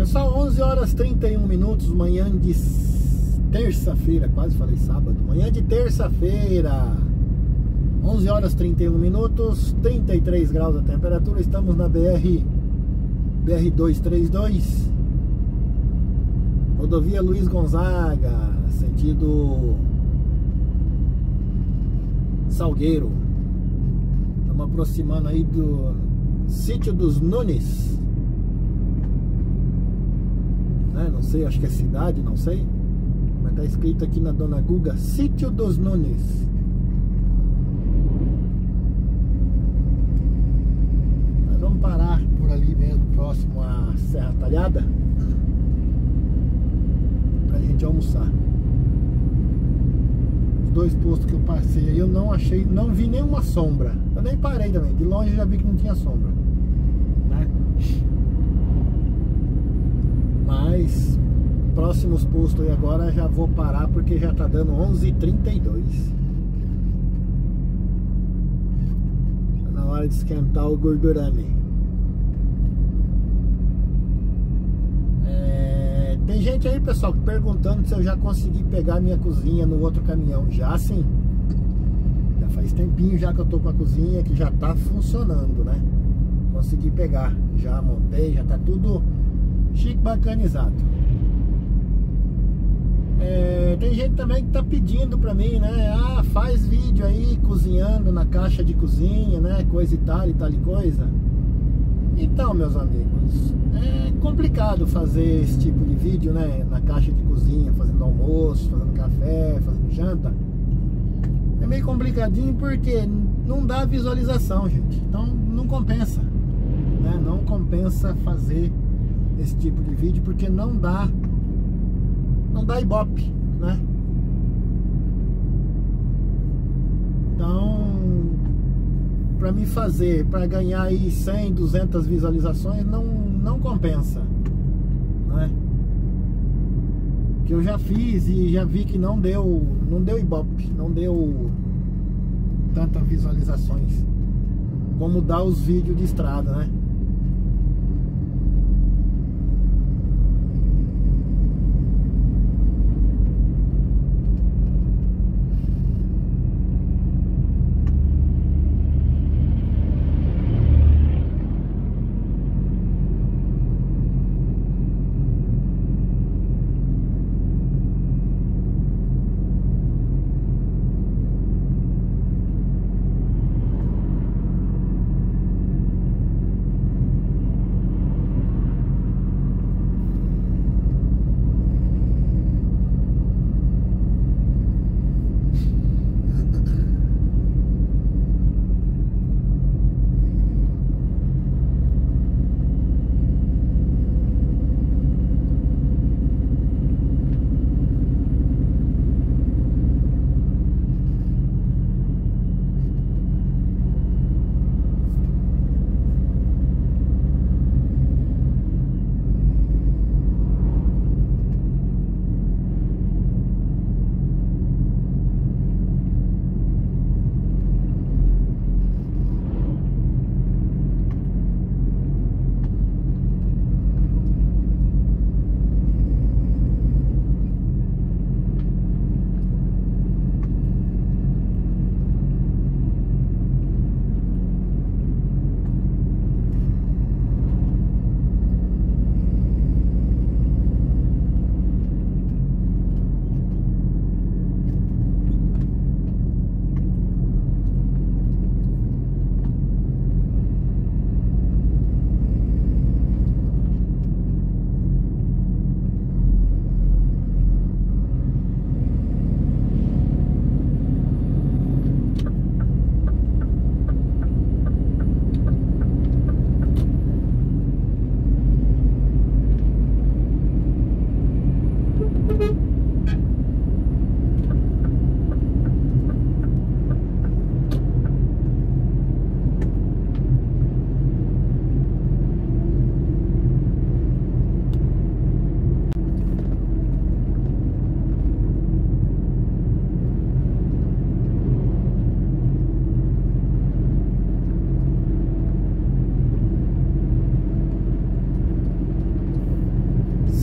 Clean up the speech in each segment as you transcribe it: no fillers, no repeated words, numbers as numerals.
Pessoal, 11 horas 31 minutos, manhã de terça-feira, quase falei sábado, manhã de terça-feira, 11 horas 31 minutos, 33 graus a temperatura, estamos na BR-232, rodovia Luiz Gonzaga, sentido Salgueiro. Estamos aproximando aí do Sítio dos Nunes, né? Não sei, acho que é cidade, não sei, mas tá escrito aqui na Dona Guga, Sítio dos Nunes. Nós vamos parar por ali mesmo, próximo à Serra Talhada, pra gente almoçar. Os dois postos que eu passei aí eu não achei, não vi nenhuma sombra. Eu nem parei também, de longe eu já vi que não tinha sombra, né? Mas próximos postos aí agora já vou parar porque já tá dando 11h32. Tá na hora de esquentar o gordurame. Tem gente aí, pessoal, perguntando se eu já consegui pegar minha cozinha no outro caminhão. Já sim. Já faz tempinho já que eu tô com a cozinha que já tá funcionando, né? Consegui pegar. Já montei, já tá tudo chique, bacanizado. Tem gente também que tá pedindo pra mim, né? Ah, faz vídeo aí cozinhando na caixa de cozinha, né? Coisa e tal e coisa. Então, meus amigos, é complicado fazer esse tipo de vídeo, né? Na caixa de cozinha, fazendo almoço, fazendo café, fazendo janta. É meio complicadinho porque não dá visualização, gente. Então não compensa, né? Não compensa fazer esse tipo de vídeo porque não dá ibope, né? Então, para mim fazer, para ganhar aí 100, 200 visualizações, não compensa, né? Que eu já fiz e já vi que não deu ibope, não deu tantas visualizações como dá os vídeos de estrada, né?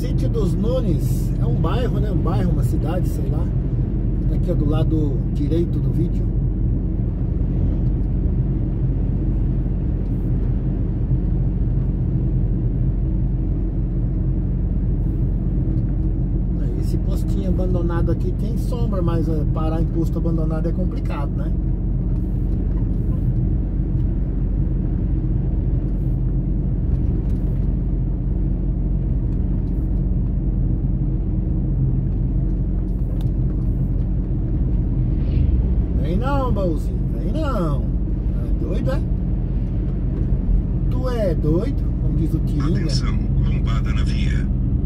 Sítio dos Nunes é um bairro, né? Um bairro, uma cidade, sei lá. Aqui é do lado direito do vídeo. Esse postinho abandonado aqui tem sombra, mas parar em posto abandonado é complicado, né? Vem não, baúzinho, vem não. É doido, é? Tu é doido, como diz o Tiringa. Atenção, lombada na via.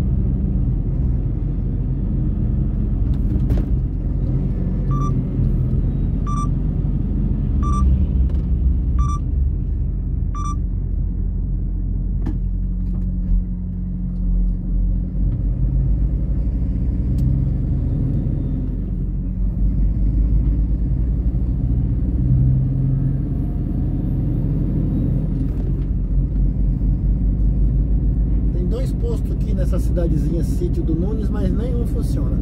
Posto aqui nessa cidadezinha Sítio do Nunes, mas nenhum funciona.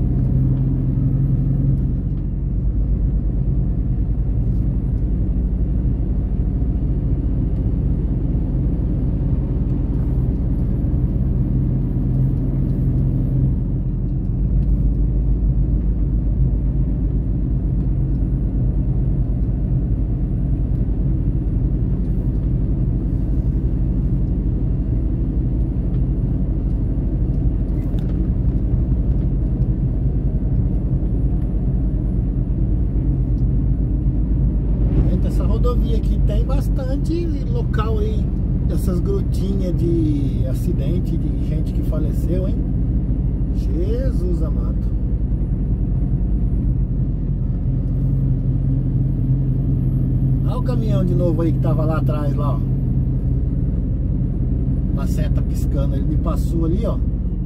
Rodovia aqui tem bastante local aí, essas grutinhas de acidente, de gente que faleceu, hein? Jesus amado. Olha o caminhão de novo aí que tava lá atrás, lá, ó. Uma seta piscando, ele me passou ali, ó.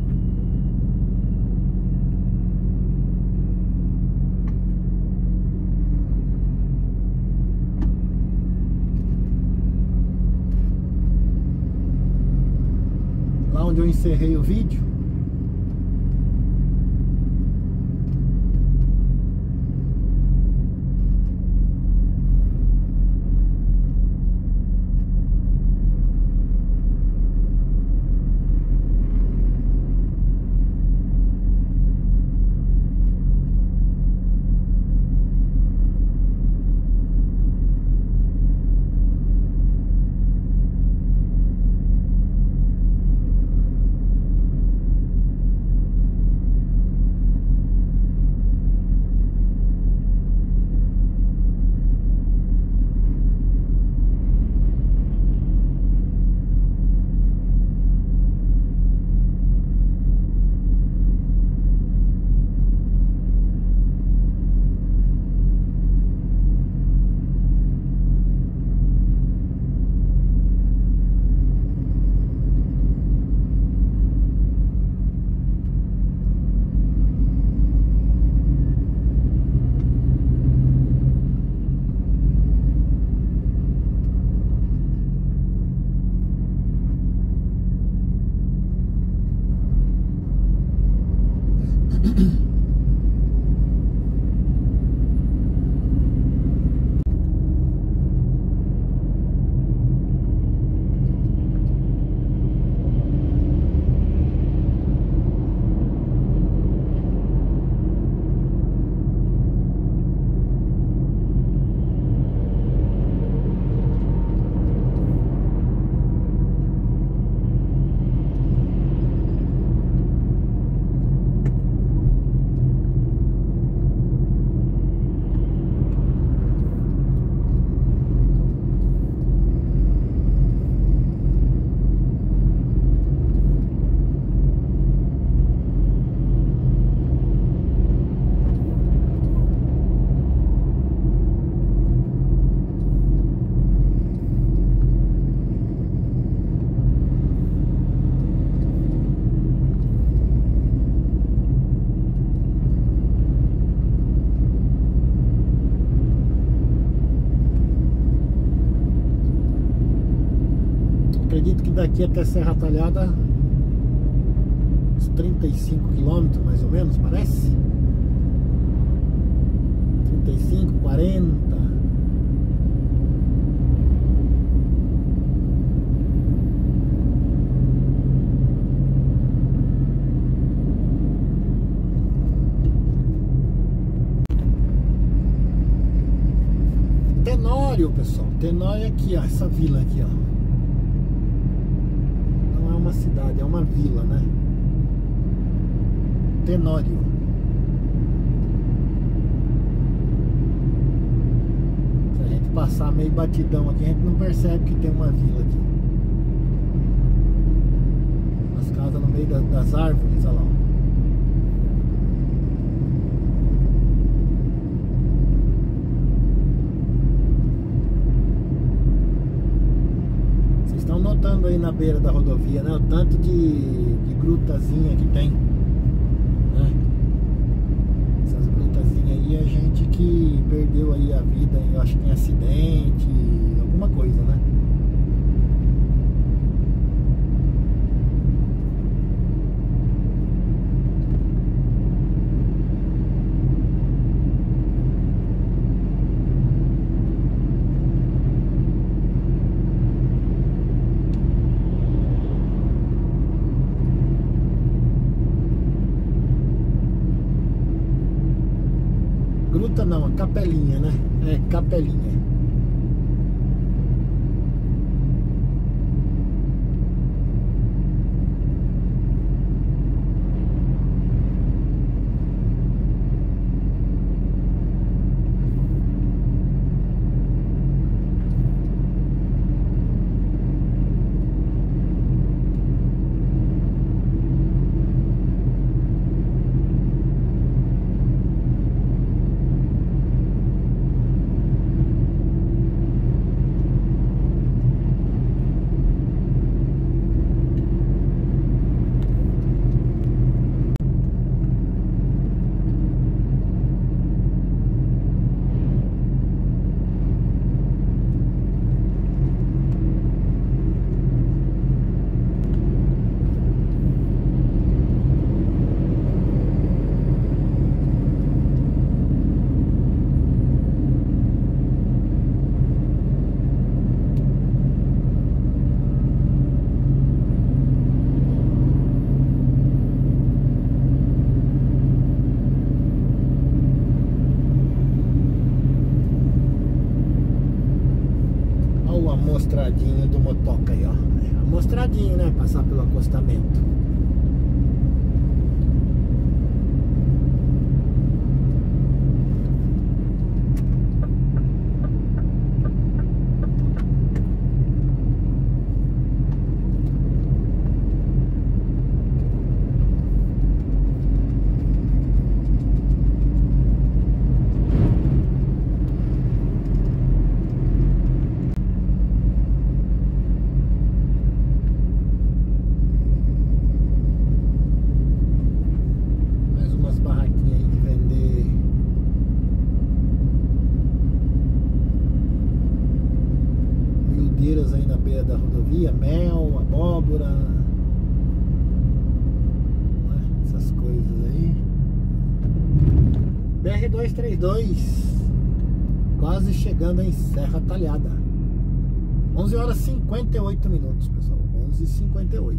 Onde eu encerrei o vídeo. Acredito que daqui até Serra Talhada 35 quilômetros, mais ou menos, parece. 35, 40. Tenório, pessoal. Tenório é aqui, ó. Essa vila aqui, ó. Não é uma cidade, é uma vila, né? Tenório. Se a gente passar meio batidão aqui, a gente não percebe que tem uma vila aqui. As casas no meio das árvores, olha lá. Vocês estão notando aí na beira da rodovia, né? O tanto de grutazinha que tem. Essas grutazinhas aí é gente que perdeu aí a vida, eu acho que em acidente, alguma coisa, né? Gruta não, a capelinha, né? É, capelinha. Amostradinho do motoca aí, ó. Amostradinho, né? Passar pelo acostamento. Aí na beira da rodovia, mel, abóbora, né? Essas coisas aí. BR-232 quase chegando em Serra Talhada. 11h58, pessoal. 11h58.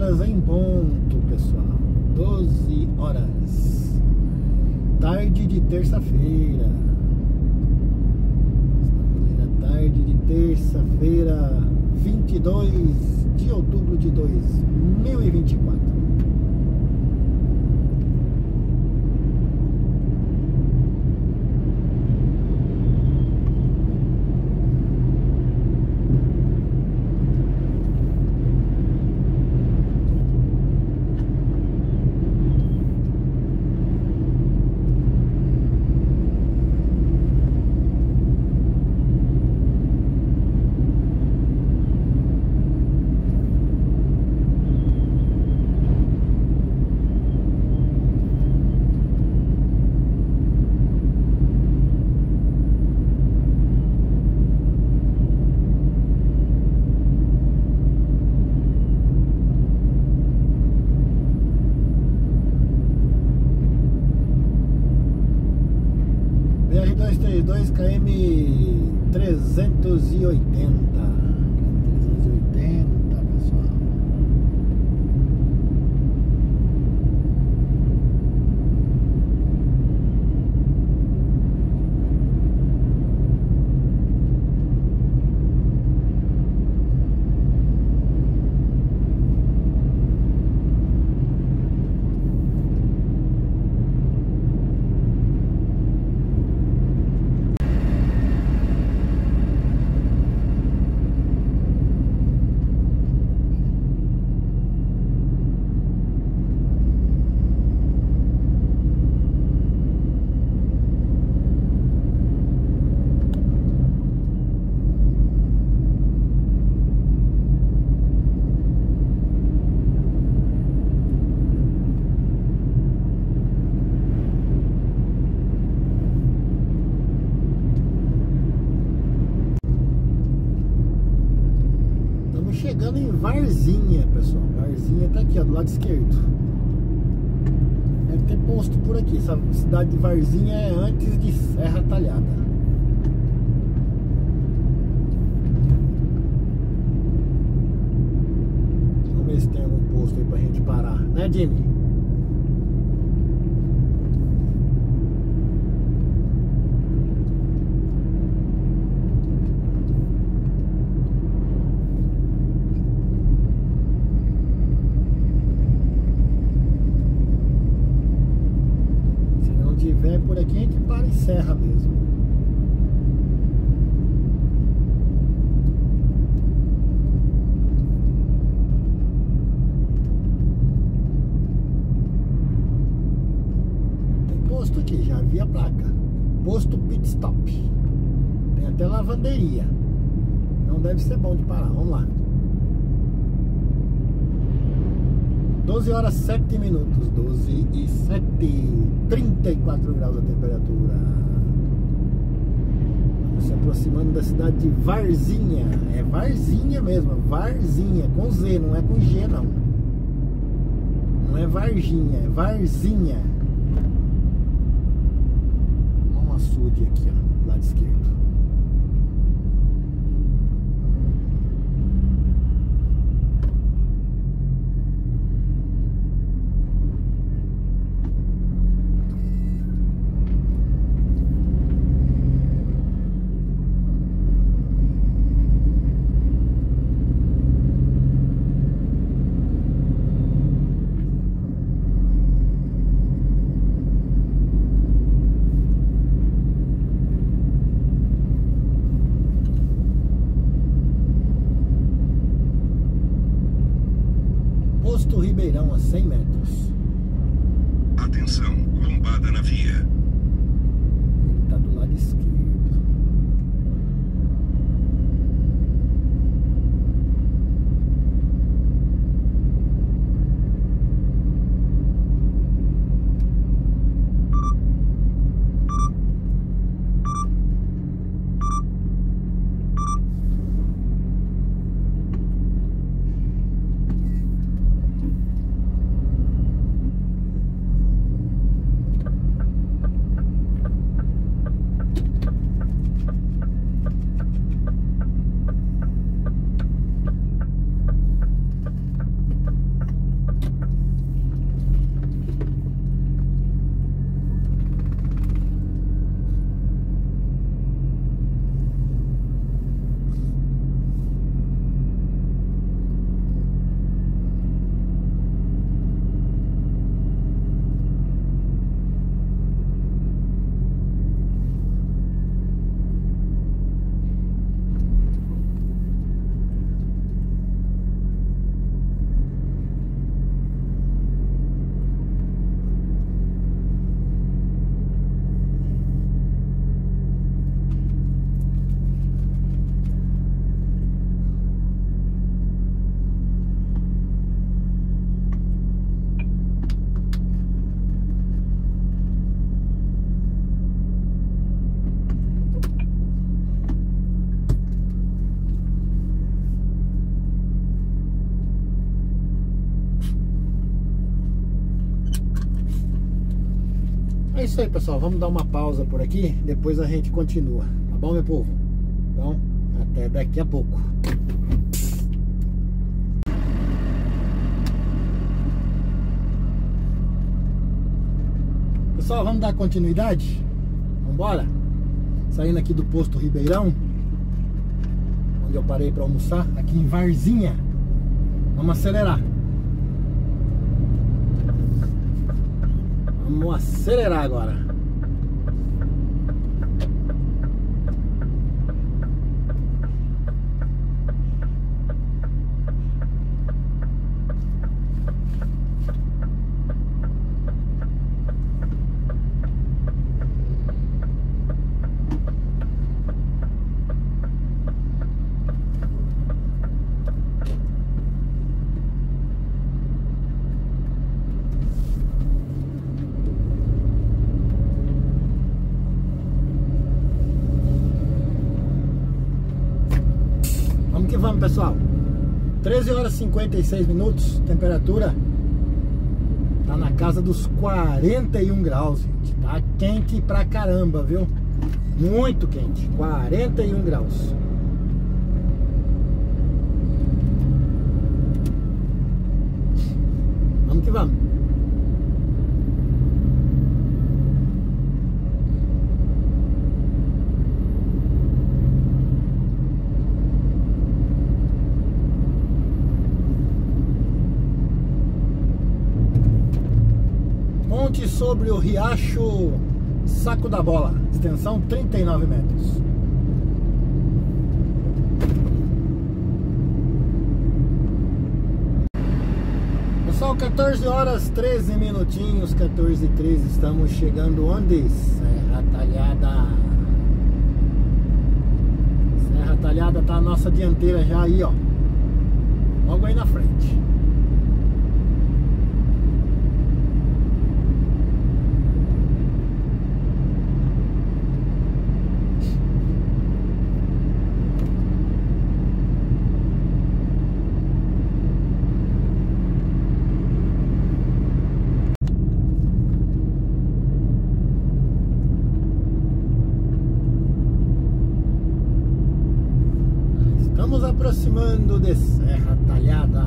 horas em ponto, pessoal. 12 horas. Tarde de terça-feira. Estamos aí na tarde de terça-feira, 22 de outubro de 2024. BR-232 km 380. Pessoal. Chegando em Varzinha, pessoal. Varzinha tá aqui, ó, do lado esquerdo. Deve ter posto por aqui. Essa cidade de Varzinha é antes de Serra Talhada. Vamos ver se tem algum posto aí pra gente parar, né, Jimmy? Por aqui a gente para em Serra mesmo. Tem posto aqui, já vi a placa. Posto Pit Stop. Tem até lavanderia. Não deve ser bom de parar, vamos lá. 12 horas 7 minutos, 12 e 7, 34 graus a temperatura. Vamos se aproximando da cidade de Varzinha. É Varzinha mesmo, Varzinha, com Z, não é com G não. Não é Varginha, é Varzinha. Olha um açude aqui, ó, lado esquerdo. Posto Ribeirão a 100 metros. Atenção, lombada na via. Ele tá do lado esquerdo. É isso aí, pessoal, vamos dar uma pausa por aqui, depois a gente continua, tá bom, meu povo? Então, até daqui a pouco. Pessoal, vamos dar continuidade? Vamos embora? Saindo aqui do posto Ribeirão, onde eu parei para almoçar, aqui em Varzinha. Vamos acelerar. Vamos acelerar agora. Vamos que vamos, pessoal. 13 horas e 56 minutos. Temperatura tá na casa dos 41 graus, gente. Tá quente pra caramba, viu? Muito quente. 41 graus. Vamos que vamos. Ponte sobre o riacho Saco da Bola, extensão 39 metros. Pessoal, 14 horas 13 minutinhos, 14h13, estamos chegando onde? Serra Talhada. Serra Talhada tá a nossa dianteira já aí, ó. Logo aí na frente. Estamos aproximando de Serra Talhada.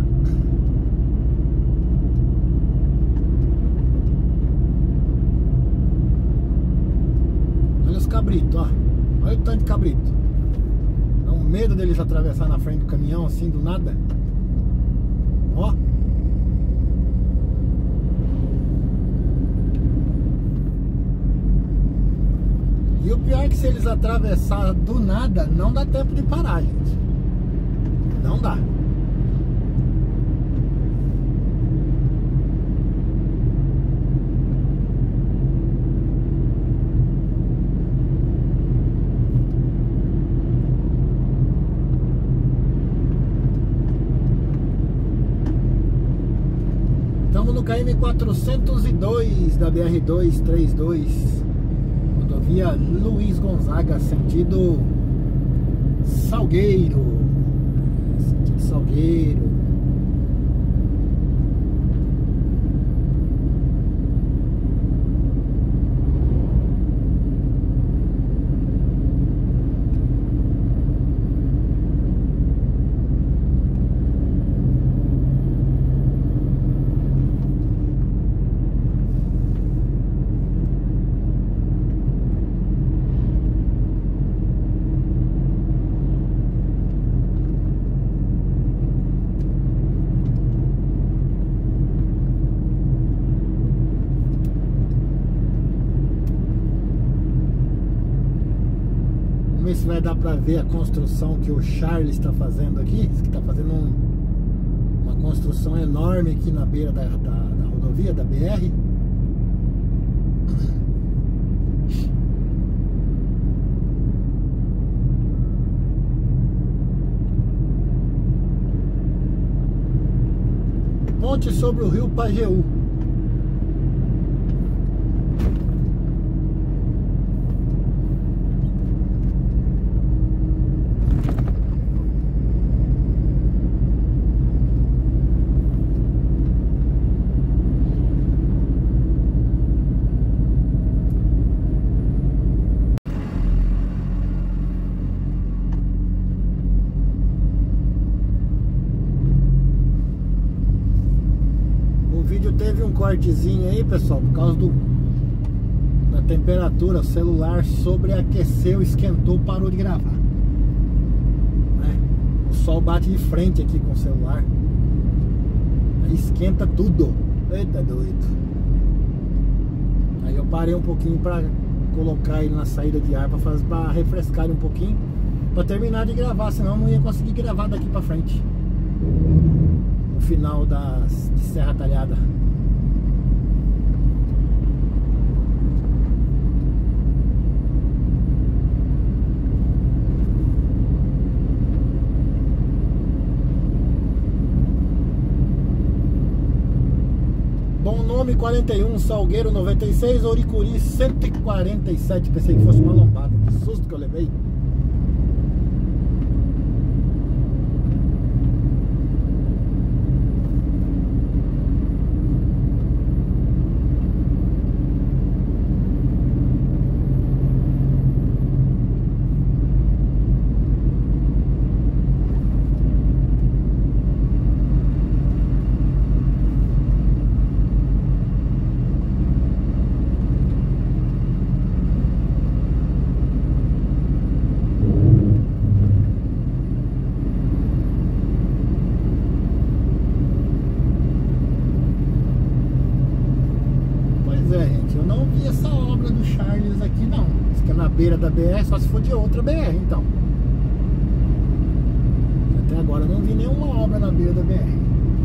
Olha os cabritos, ó. Olha o tanto de cabrito. Dá um medo deles atravessar na frente do caminhão assim do nada. Ó. E o pior é que se eles atravessar do nada, não dá tempo de parar, gente. Não dá. Estamos no KM 402 da BR-232. Rodovia Luiz Gonzaga, sentido Salgueiro. Sentido Salgueiro. Vamos ver se vai dar pra ver a construção que o Charles está fazendo aqui. Diz que está fazendo uma construção enorme aqui na beira da rodovia, da BR. Ponte sobre o rio Pajeú. vídeo teve um cortezinho aí, pessoal, por causa da temperatura. O celular sobreaqueceu, esquentou, parou de gravar, né? O sol bate de frente aqui com o celular, aí esquenta tudo. Eita doido. Aí eu parei um pouquinho para colocar ele na saída de ar para refrescar ele um pouquinho, para terminar de gravar, senão eu não ia conseguir gravar daqui para frente o final de Serra Talhada. Bom Nome 41, Salgueiro 96, Oricuri 147. Pensei que fosse uma lombada, que susto que eu levei. Eu não vi essa obra do Charles aqui não. Diz que é na beira da BR, só se for de outra BR então. Até agora eu não vi nenhuma obra na beira da BR.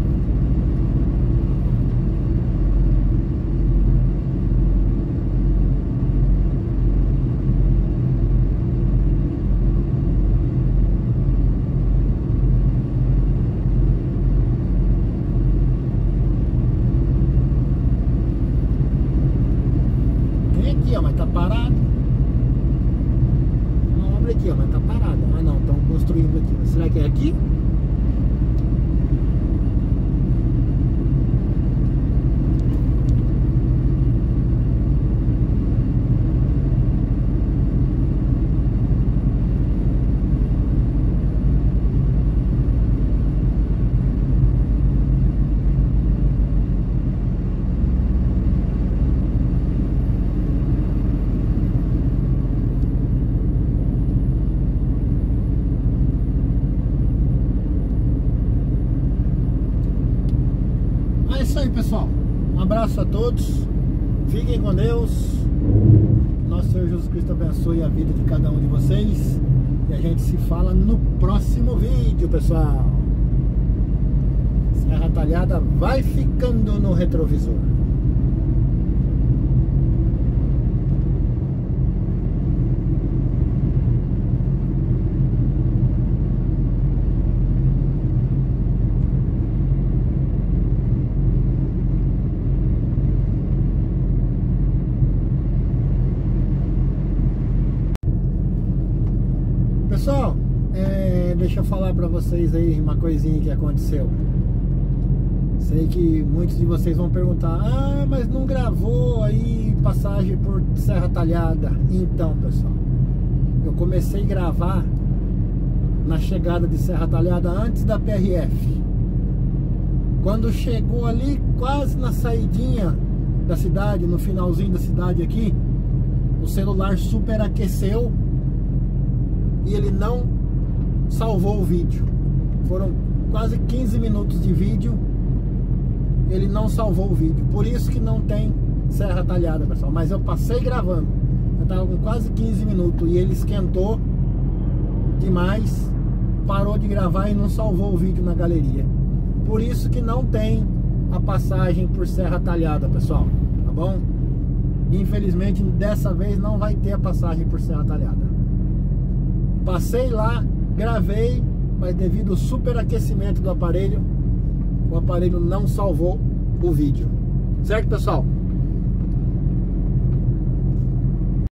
Mas tá parado. Uma obra aqui, ó, mas tá parado. Ah não, estão construindo aqui. Será que é aqui? É isso aí, pessoal. Um abraço a todos. Fiquem com Deus. Nosso Senhor Jesus Cristo abençoe a vida de cada um de vocês. E a gente se fala no próximo vídeo, pessoal. Serra Talhada vai ficando no retrovisor. Pessoal, deixa eu falar pra vocês aí uma coisinha que aconteceu. Sei que muitos de vocês vão perguntar: ah, mas não gravou aí passagem por Serra Talhada? Então, pessoal, eu comecei a gravar na chegada de Serra Talhada antes da PRF. Quando chegou ali quase na saidinha da cidade, no finalzinho da cidade aqui, o celular superaqueceu e ele não salvou o vídeo. Foram quase 15 minutos de vídeo, ele não salvou o vídeo. Por isso que não tem Serra Talhada, pessoal. Mas eu passei gravando, eu tava com quase 15 minutos e ele esquentou demais, parou de gravar e não salvou o vídeo na galeria. Por isso que não tem a passagem por Serra Talhada, pessoal, tá bom? Infelizmente dessa vez não vai ter a passagem por Serra Talhada. Passei lá, gravei, mas devido ao superaquecimento do aparelho, o aparelho não salvou o vídeo. Certo, pessoal?